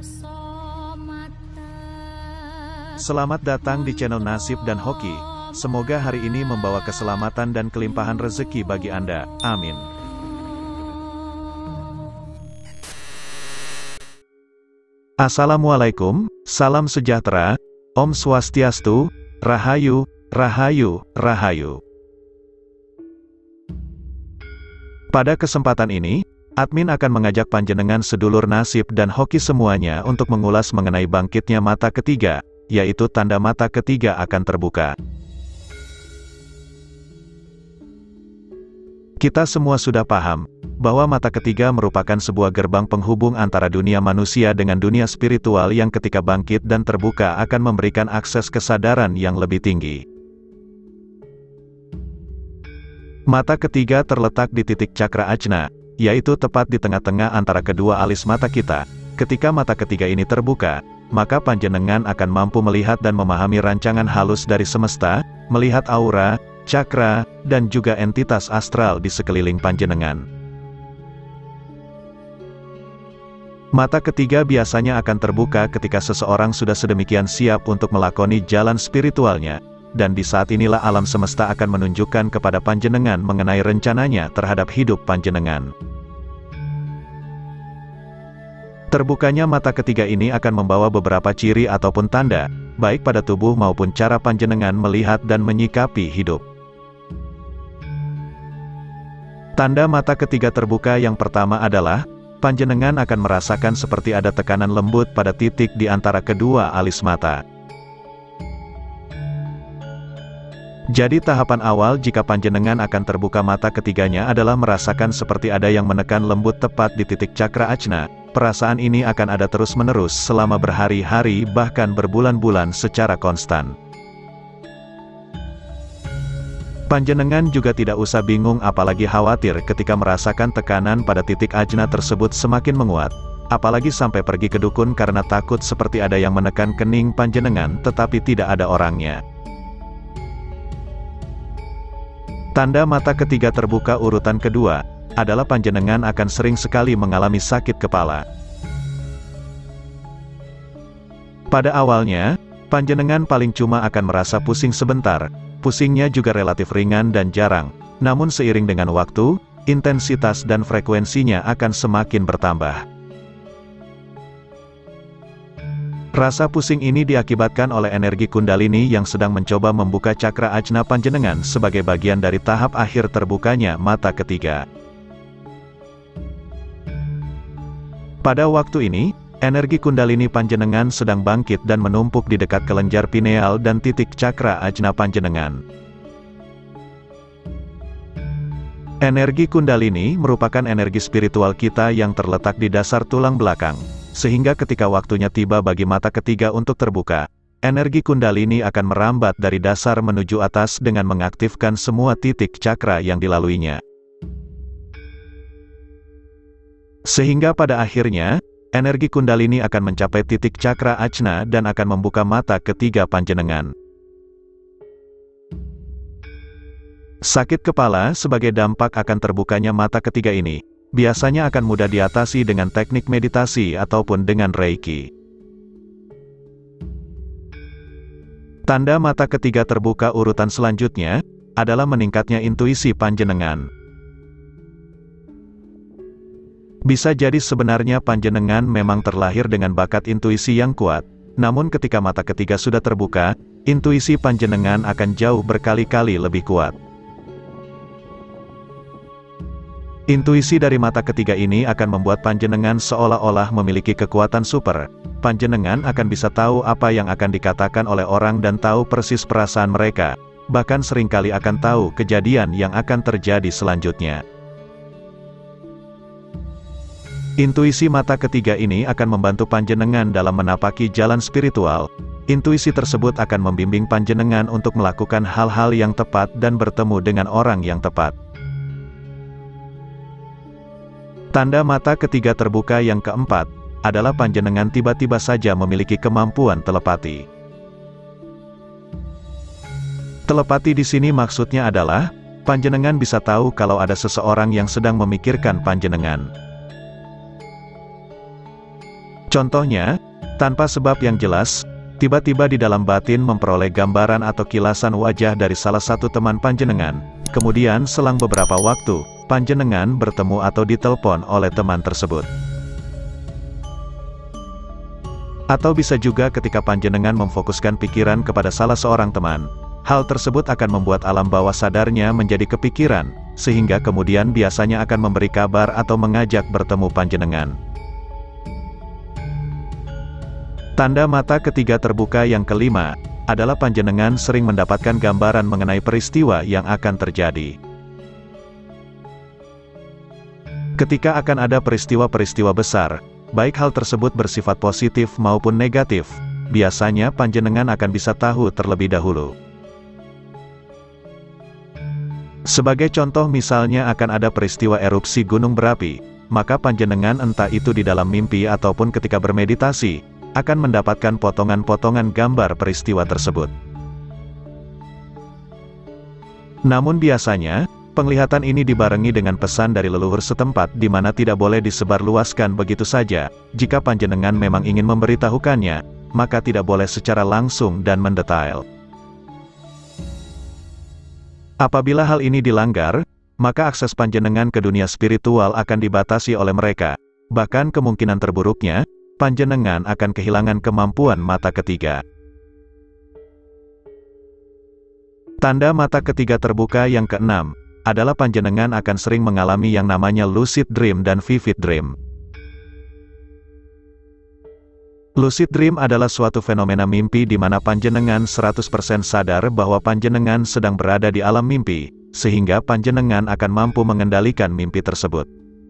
Selamat datang di channel Nasib dan Hoki. Semoga hari ini membawa keselamatan dan kelimpahan rezeki bagi Anda. Amin. Assalamualaikum, salam sejahtera, Om Swastiastu, Rahayu, Rahayu, Rahayu. Pada kesempatan ini, admin akan mengajak panjenengan sedulur Nasib dan Hoki semuanya untuk mengulas mengenai bangkitnya mata ketiga, yaitu tanda mata ketiga akan terbuka. Kita semua sudah paham, bahwa mata ketiga merupakan sebuah gerbang penghubung antara dunia manusia dengan dunia spiritual yang ketika bangkit dan terbuka akan memberikan akses kesadaran yang lebih tinggi. Mata ketiga terletak di titik cakra ajna, yaitu tepat di tengah-tengah antara kedua alis mata kita. Ketika mata ketiga ini terbuka, maka panjenengan akan mampu melihat dan memahami rancangan halus dari semesta, melihat aura, cakra, dan juga entitas astral di sekeliling panjenengan. Mata ketiga biasanya akan terbuka ketika seseorang sudah sedemikian siap untuk melakoni jalan spiritualnya, dan di saat inilah alam semesta akan menunjukkan kepada panjenengan mengenai rencananya terhadap hidup panjenengan. Terbukanya mata ketiga ini akan membawa beberapa ciri ataupun tanda, baik pada tubuh maupun cara panjenengan melihat dan menyikapi hidup. Tanda mata ketiga terbuka yang pertama adalah, panjenengan akan merasakan seperti ada tekanan lembut pada titik di antara kedua alis mata. Jadi tahapan awal jika panjenengan akan terbuka mata ketiganya adalah merasakan seperti ada yang menekan lembut tepat di titik cakra ajna. Perasaan ini akan ada terus-menerus selama berhari-hari bahkan berbulan-bulan secara konstan. Panjenengan juga tidak usah bingung apalagi khawatir ketika merasakan tekanan pada titik ajna tersebut semakin menguat, apalagi sampai pergi ke dukun karena takut seperti ada yang menekan kening panjenengan tetapi tidak ada orangnya. Tanda mata ketiga terbuka urutan kedua, adalah panjenengan akan sering sekali mengalami sakit kepala. Pada awalnya, panjenengan paling cuma akan merasa pusing sebentar, pusingnya juga relatif ringan dan jarang, namun seiring dengan waktu, intensitas dan frekuensinya akan semakin bertambah. Rasa pusing ini diakibatkan oleh energi kundalini yang sedang mencoba membuka cakra ajna panjenengan sebagai bagian dari tahap akhir terbukanya mata ketiga. Pada waktu ini, energi kundalini panjenengan sedang bangkit dan menumpuk di dekat kelenjar pineal dan titik cakra ajna panjenengan. Energi kundalini merupakan energi spiritual kita yang terletak di dasar tulang belakang, sehingga ketika waktunya tiba bagi mata ketiga untuk terbuka, energi kundalini akan merambat dari dasar menuju atas dengan mengaktifkan semua titik cakra yang dilaluinya. Sehingga pada akhirnya, energi kundalini akan mencapai titik cakra ajna dan akan membuka mata ketiga panjenengan. Sakit kepala sebagai dampak akan terbukanya mata ketiga ini, biasanya akan mudah diatasi dengan teknik meditasi ataupun dengan reiki. Tanda mata ketiga terbuka urutan selanjutnya, adalah meningkatnya intuisi panjenengan. Bisa jadi sebenarnya panjenengan memang terlahir dengan bakat intuisi yang kuat, namun ketika mata ketiga sudah terbuka, intuisi panjenengan akan jauh berkali-kali lebih kuat. Intuisi dari mata ketiga ini akan membuat panjenengan seolah-olah memiliki kekuatan super. Panjenengan akan bisa tahu apa yang akan dikatakan oleh orang dan tahu persis perasaan mereka, bahkan seringkali akan tahu kejadian yang akan terjadi selanjutnya. Intuisi mata ketiga ini akan membantu panjenengan dalam menapaki jalan spiritual. Intuisi tersebut akan membimbing panjenengan untuk melakukan hal-hal yang tepat dan bertemu dengan orang yang tepat. Tanda mata ketiga terbuka yang keempat, adalah panjenengan tiba-tiba saja memiliki kemampuan telepati. Telepati di sini maksudnya adalah, panjenengan bisa tahu kalau ada seseorang yang sedang memikirkan panjenengan. Contohnya, tanpa sebab yang jelas, tiba-tiba di dalam batin memperoleh gambaran atau kilasan wajah dari salah satu teman panjenengan. Kemudian selang beberapa waktu, panjenengan bertemu atau ditelepon oleh teman tersebut. Atau bisa juga ketika panjenengan memfokuskan pikiran kepada salah seorang teman. Hal tersebut akan membuat alam bawah sadarnya menjadi kepikiran, sehingga kemudian biasanya akan memberi kabar atau mengajak bertemu panjenengan. Tanda mata ketiga terbuka yang kelima, adalah panjenengan sering mendapatkan gambaran mengenai peristiwa yang akan terjadi. Ketika akan ada peristiwa-peristiwa besar, baik hal tersebut bersifat positif maupun negatif, biasanya panjenengan akan bisa tahu terlebih dahulu. Sebagai contoh misalnya akan ada peristiwa erupsi gunung berapi, maka panjenengan entah itu di dalam mimpi ataupun ketika bermeditasi, akan mendapatkan potongan-potongan gambar peristiwa tersebut. Namun biasanya, penglihatan ini dibarengi dengan pesan dari leluhur setempat di mana tidak boleh disebarluaskan begitu saja. Jika panjenengan memang ingin memberitahukannya, maka tidak boleh secara langsung dan mendetail. Apabila hal ini dilanggar, maka akses panjenengan ke dunia spiritual akan dibatasi oleh mereka. Bahkan kemungkinan terburuknya, panjenengan akan kehilangan kemampuan mata ketiga. Tanda mata ketiga terbuka yang keenam, adalah panjenengan akan sering mengalami yang namanya lucid dream dan vivid dream. Lucid dream adalah suatu fenomena mimpi di mana panjenengan 100% sadar bahwa panjenengan sedang berada di alam mimpi, sehingga panjenengan akan mampu mengendalikan mimpi tersebut.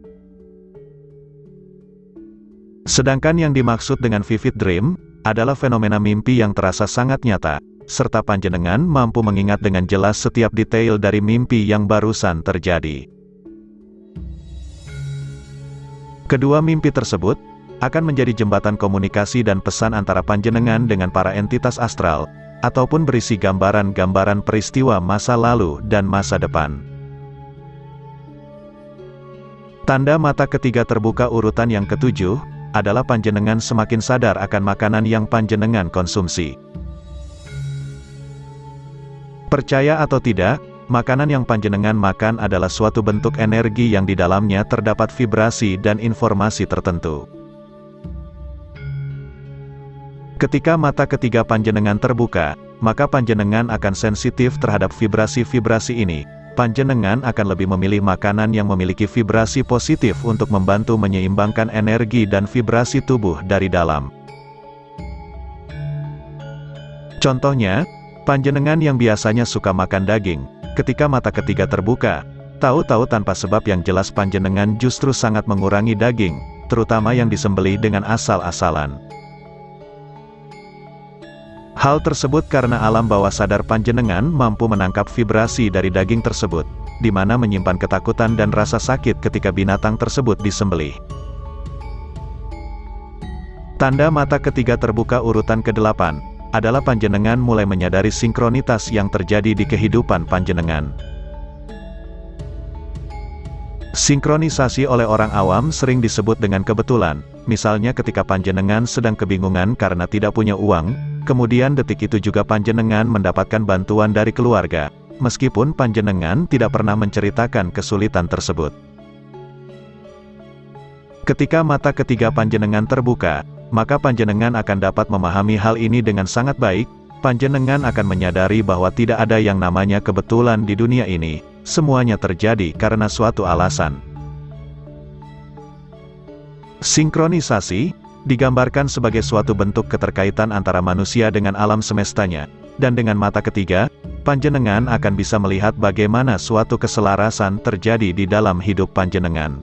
Sedangkan yang dimaksud dengan vivid dream, adalah fenomena mimpi yang terasa sangat nyata, serta panjenengan mampu mengingat dengan jelas setiap detail dari mimpi yang barusan terjadi. Kedua mimpi tersebut akan menjadi jembatan komunikasi dan pesan antara panjenengan dengan para entitas astral, ataupun berisi gambaran-gambaran peristiwa masa lalu dan masa depan. Tanda mata ketiga terbuka urutan yang ketujuh, adalah panjenengan semakin sadar akan makanan yang panjenengan konsumsi. Percaya atau tidak, makanan yang panjenengan makan adalah suatu bentuk energi yang di dalamnya terdapat vibrasi dan informasi tertentu. Ketika mata ketiga panjenengan terbuka, maka panjenengan akan sensitif terhadap vibrasi-vibrasi ini. Panjenengan akan lebih memilih makanan yang memiliki vibrasi positif untuk membantu menyeimbangkan energi dan vibrasi tubuh dari dalam. Contohnya, panjenengan yang biasanya suka makan daging, ketika mata ketiga terbuka, tahu-tahu tanpa sebab yang jelas panjenengan justru sangat mengurangi daging, terutama yang disembelih dengan asal-asalan. Hal tersebut karena alam bawah sadar panjenengan mampu menangkap vibrasi dari daging tersebut, di mana menyimpan ketakutan dan rasa sakit ketika binatang tersebut disembelih. Tanda mata ketiga terbuka urutan ke-8, adalah panjenengan mulai menyadari sinkronitas yang terjadi di kehidupan panjenengan. Sinkronisasi oleh orang awam sering disebut dengan kebetulan, misalnya ketika panjenengan sedang kebingungan karena tidak punya uang, kemudian detik itu juga panjenengan mendapatkan bantuan dari keluarga, meskipun panjenengan tidak pernah menceritakan kesulitan tersebut. Ketika mata ketiga panjenengan terbuka, maka panjenengan akan dapat memahami hal ini dengan sangat baik. Panjenengan akan menyadari bahwa tidak ada yang namanya kebetulan di dunia ini, semuanya terjadi karena suatu alasan. Sinkronisasi digambarkan sebagai suatu bentuk keterkaitan antara manusia dengan alam semestanya, dan dengan mata ketiga, panjenengan akan bisa melihat bagaimana suatu keselarasan terjadi di dalam hidup panjenengan.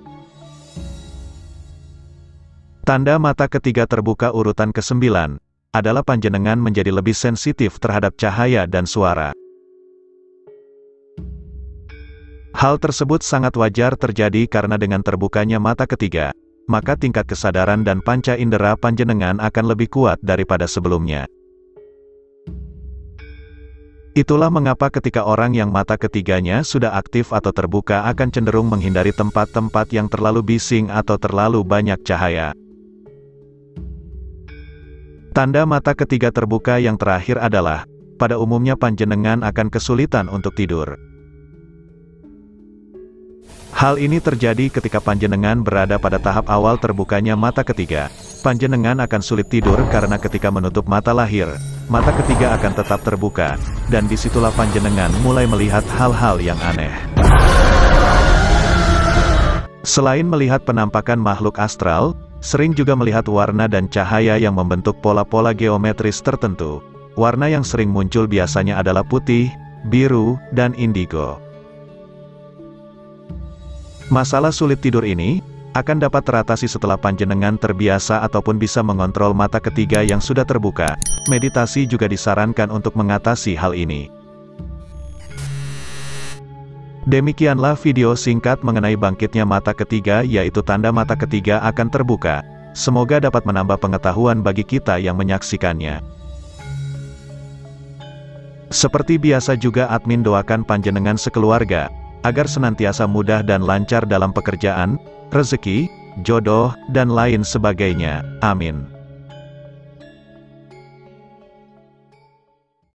Tanda mata ketiga terbuka urutan ke-9, adalah panjenengan menjadi lebih sensitif terhadap cahaya dan suara. Hal tersebut sangat wajar terjadi karena dengan terbukanya mata ketiga, maka tingkat kesadaran dan panca indera panjenengan akan lebih kuat daripada sebelumnya. Itulah mengapa ketika orang yang mata ketiganya sudah aktif atau terbuka akan cenderung menghindari tempat-tempat yang terlalu bising atau terlalu banyak cahaya. Tanda mata ketiga terbuka yang terakhir adalah, pada umumnya panjenengan akan kesulitan untuk tidur. Hal ini terjadi ketika panjenengan berada pada tahap awal terbukanya mata ketiga. Panjenengan akan sulit tidur karena ketika menutup mata lahir, mata ketiga akan tetap terbuka, dan disitulah panjenengan mulai melihat hal-hal yang aneh. Selain melihat penampakan makhluk astral, sering juga melihat warna dan cahaya yang membentuk pola-pola geometris tertentu. Warna yang sering muncul biasanya adalah putih, biru, dan indigo. Masalah sulit tidur ini akan dapat teratasi setelah panjenengan terbiasa ataupun bisa mengontrol mata ketiga yang sudah terbuka. Meditasi juga disarankan untuk mengatasi hal ini. Demikianlah video singkat mengenai bangkitnya mata ketiga, yaitu tanda mata ketiga akan terbuka. Semoga dapat menambah pengetahuan bagi kita yang menyaksikannya. Seperti biasa juga admin doakan panjenengan sekeluarga, agar senantiasa mudah dan lancar dalam pekerjaan, rezeki, jodoh, dan lain sebagainya. Amin.